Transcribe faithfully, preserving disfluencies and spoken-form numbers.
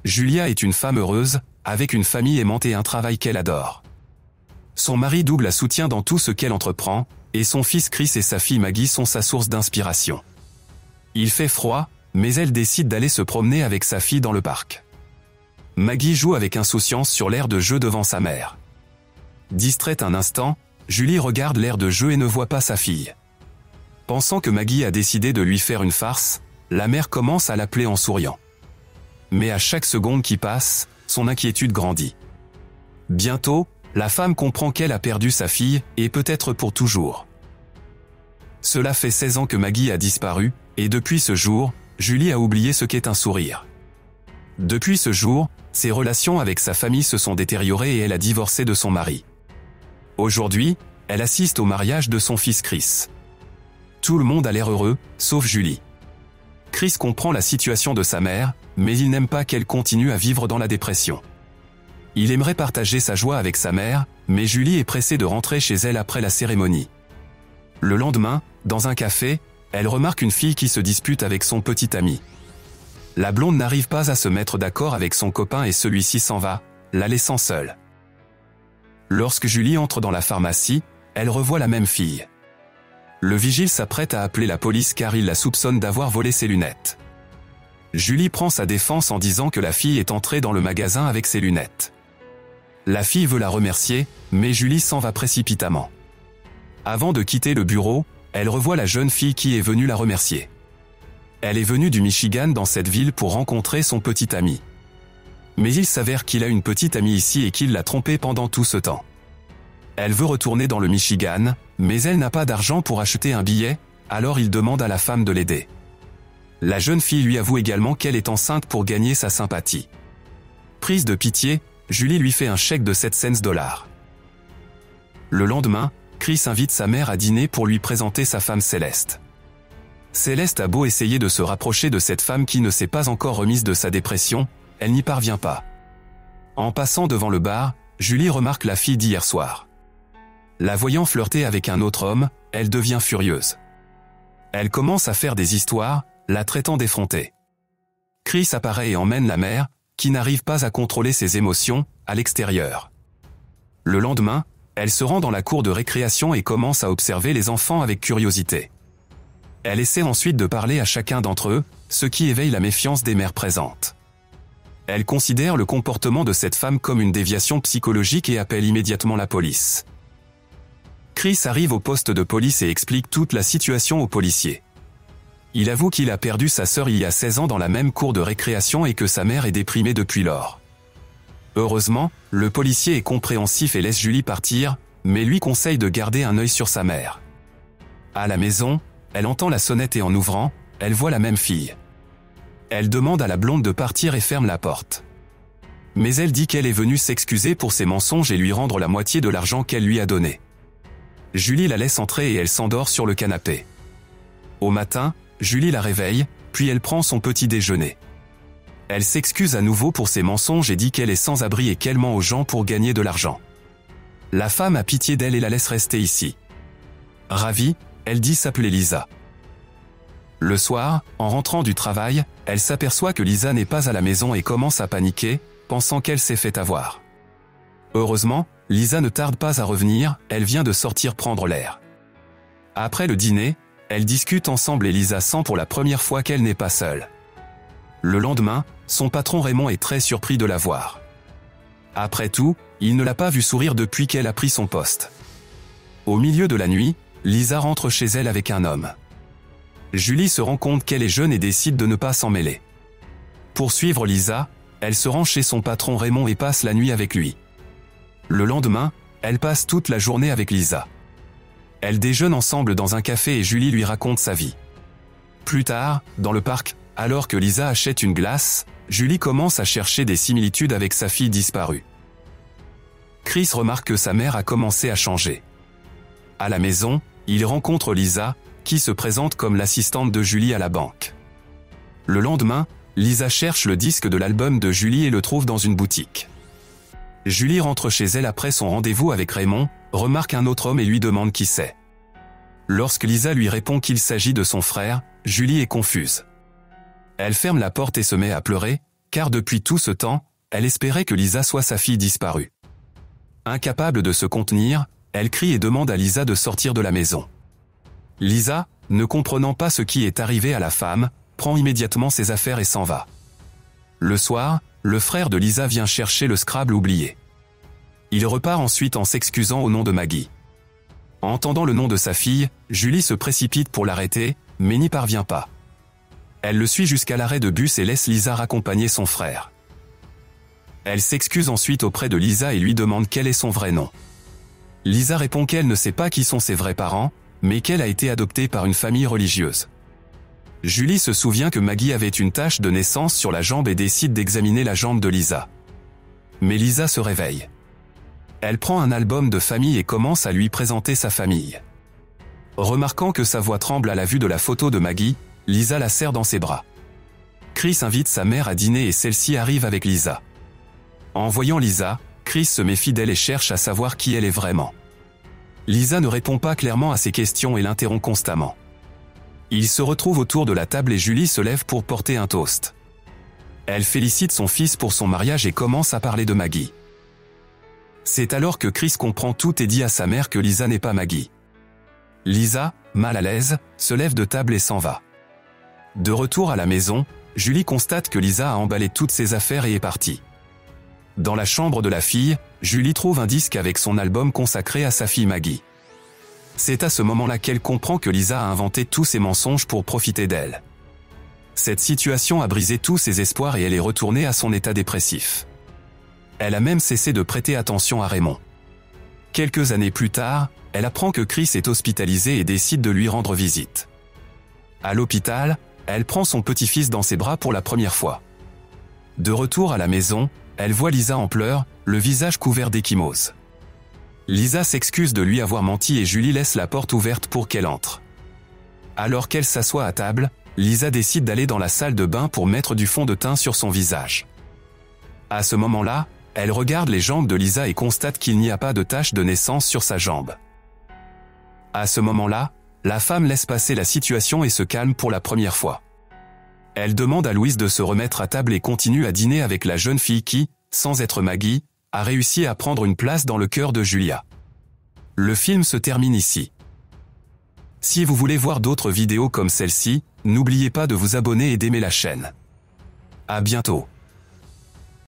Julia est une femme heureuse, avec une famille aimante et un travail qu'elle adore. Son mari Doug la soutient dans tout ce qu'elle entreprend, et son fils Chris et sa fille Maggie sont sa source d'inspiration. Il fait froid, mais elle décide d'aller se promener avec sa fille dans le parc. Maggie joue avec insouciance sur l'aire de jeu devant sa mère. Distraite un instant, Julie regarde l'aire de jeu et ne voit pas sa fille. Pensant que Maggie a décidé de lui faire une farce, la mère commence à l'appeler en souriant. Mais à chaque seconde qui passe, son inquiétude grandit. Bientôt, la femme comprend qu'elle a perdu sa fille, et peut-être pour toujours. Cela fait seize ans que Maggie a disparu, et depuis ce jour, Julie a oublié ce qu'est un sourire. Depuis ce jour, ses relations avec sa famille se sont détériorées et elle a divorcé de son mari. Aujourd'hui, elle assiste au mariage de son fils Chris. Tout le monde a l'air heureux, sauf Julie. Chris comprend la situation de sa mère, mais il n'aime pas qu'elle continue à vivre dans la dépression. Il aimerait partager sa joie avec sa mère, mais Julie est pressée de rentrer chez elle après la cérémonie. Le lendemain, dans un café, elle remarque une fille qui se dispute avec son petit ami. La blonde n'arrive pas à se mettre d'accord avec son copain et celui-ci s'en va, la laissant seule. Lorsque Julie entre dans la pharmacie, elle revoit la même fille. Le vigile s'apprête à appeler la police car il la soupçonne d'avoir volé ses lunettes. Julie prend sa défense en disant que la fille est entrée dans le magasin avec ses lunettes. La fille veut la remercier, mais Julie s'en va précipitamment. Avant de quitter le bureau, elle revoit la jeune fille qui est venue la remercier. Elle est venue du Michigan dans cette ville pour rencontrer son petit ami. Mais il s'avère qu'il a une petite amie ici et qu'il l'a trompée pendant tout ce temps. Elle veut retourner dans le Michigan, mais elle n'a pas d'argent pour acheter un billet, alors il demande à la femme de l'aider. La jeune fille lui avoue également qu'elle est enceinte pour gagner sa sympathie. Prise de pitié, Julie lui fait un chèque de sept cents dollars. Le lendemain, Chris invite sa mère à dîner pour lui présenter sa femme Céleste. Céleste a beau essayer de se rapprocher de cette femme qui ne s'est pas encore remise de sa dépression, elle n'y parvient pas. En passant devant le bar, Julie remarque la fille d'hier soir. La voyant flirter avec un autre homme, elle devient furieuse. Elle commence à faire des histoires, la traitant d'effrontée. Chris apparaît et emmène la mère, qui n'arrive pas à contrôler ses émotions, à l'extérieur. Le lendemain, elle se rend dans la cour de récréation et commence à observer les enfants avec curiosité. Elle essaie ensuite de parler à chacun d'entre eux, ce qui éveille la méfiance des mères présentes. Elle considère le comportement de cette femme comme une déviation psychologique et appelle immédiatement la police. Chris arrive au poste de police et explique toute la situation aux policiers. Il avoue qu'il a perdu sa sœur il y a seize ans dans la même cour de récréation et que sa mère est déprimée depuis lors. Heureusement, le policier est compréhensif et laisse Julie partir, mais lui conseille de garder un œil sur sa mère. À la maison, elle entend la sonnette et en ouvrant, elle voit la même fille. Elle demande à la blonde de partir et ferme la porte. Mais elle dit qu'elle est venue s'excuser pour ses mensonges et lui rendre la moitié de l'argent qu'elle lui a donné. Julie la laisse entrer et elle s'endort sur le canapé. Au matin, Julie la réveille, puis elle prend son petit déjeuner. Elle s'excuse à nouveau pour ses mensonges et dit qu'elle est sans abri et qu'elle ment aux gens pour gagner de l'argent. La femme a pitié d'elle et la laisse rester ici. Ravie, elle dit s'appeler Lisa. Le soir, en rentrant du travail, elle s'aperçoit que Lisa n'est pas à la maison et commence à paniquer, pensant qu'elle s'est fait avoir. Heureusement, Lisa ne tarde pas à revenir, elle vient de sortir prendre l'air. Après le dîner, elles discutent ensemble et Lisa sent pour la première fois qu'elle n'est pas seule. Le lendemain, son patron Raymond est très surpris de la voir. Après tout, il ne l'a pas vue sourire depuis qu'elle a pris son poste. Au milieu de la nuit, Lisa rentre chez elle avec un homme. Julie se rend compte qu'elle est jeune et décide de ne pas s'en mêler. Pour suivre Lisa, elle se rend chez son patron Raymond et passe la nuit avec lui. Le lendemain, elle passe toute la journée avec Lisa. Elles déjeunent ensemble dans un café et Julie lui raconte sa vie. Plus tard, dans le parc, alors que Lisa achète une glace, Julie commence à chercher des similitudes avec sa fille disparue. Chris remarque que sa mère a commencé à changer. À la maison, il rencontre Lisa, qui se présente comme l'assistante de Julie à la banque. Le lendemain, Lisa cherche le disque de l'album de Julie et le trouve dans une boutique. Julie rentre chez elle après son rendez-vous avec Raymond, remarque un autre homme et lui demande qui c'est. Lorsque Lisa lui répond qu'il s'agit de son frère, Julie est confuse. Elle ferme la porte et se met à pleurer, car depuis tout ce temps, elle espérait que Lisa soit sa fille disparue. Incapable de se contenir, elle crie et demande à Lisa de sortir de la maison. Lisa, ne comprenant pas ce qui est arrivé à la femme, prend immédiatement ses affaires et s'en va. Le soir, le frère de Lisa vient chercher le Scrabble oublié. Il repart ensuite en s'excusant au nom de Maggie. Entendant le nom de sa fille, Julie se précipite pour l'arrêter, mais n'y parvient pas. Elle le suit jusqu'à l'arrêt de bus et laisse Lisa raccompagner son frère. Elle s'excuse ensuite auprès de Lisa et lui demande quel est son vrai nom. Lisa répond qu'elle ne sait pas qui sont ses vrais parents, mais qu'elle a été adoptée par une famille religieuse. Julie se souvient que Maggie avait une tache de naissance sur la jambe et décide d'examiner la jambe de Lisa. Mais Lisa se réveille. Elle prend un album de famille et commence à lui présenter sa famille. Remarquant que sa voix tremble à la vue de la photo de Maggie, Lisa la serre dans ses bras. Chris invite sa mère à dîner et celle-ci arrive avec Lisa. En voyant Lisa, Chris se méfie d'elle et cherche à savoir qui elle est vraiment. Lisa ne répond pas clairement à ses questions et l'interrompt constamment. Ils se retrouvent autour de la table et Julie se lève pour porter un toast. Elle félicite son fils pour son mariage et commence à parler de Maggie. C'est alors que Chris comprend tout et dit à sa mère que Lisa n'est pas Maggie. Lisa, mal à l'aise, se lève de table et s'en va. De retour à la maison, Julie constate que Lisa a emballé toutes ses affaires et est partie. Dans la chambre de la fille, Julie trouve un disque avec son album consacré à sa fille Maggie. C'est à ce moment-là qu'elle comprend que Lisa a inventé tous ces mensonges pour profiter d'elle. Cette situation a brisé tous ses espoirs et elle est retournée à son état dépressif. Elle a même cessé de prêter attention à Raymond. Quelques années plus tard, elle apprend que Chris est hospitalisé et décide de lui rendre visite. À l'hôpital, elle prend son petit-fils dans ses bras pour la première fois. De retour à la maison, elle voit Lisa en pleurs, le visage couvert d'ecchymose. Lisa s'excuse de lui avoir menti et Julie laisse la porte ouverte pour qu'elle entre. Alors qu'elle s'assoit à table, Lisa décide d'aller dans la salle de bain pour mettre du fond de teint sur son visage. À ce moment-là, elle regarde les jambes de Lisa et constate qu'il n'y a pas de tache de naissance sur sa jambe. À ce moment-là, la femme laisse passer la situation et se calme pour la première fois. Elle demande à Louise de se remettre à table et continue à dîner avec la jeune fille qui, sans être Maggie, a réussi à prendre une place dans le cœur de Julia. Le film se termine ici. Si vous voulez voir d'autres vidéos comme celle-ci, n'oubliez pas de vous abonner et d'aimer la chaîne. À bientôt.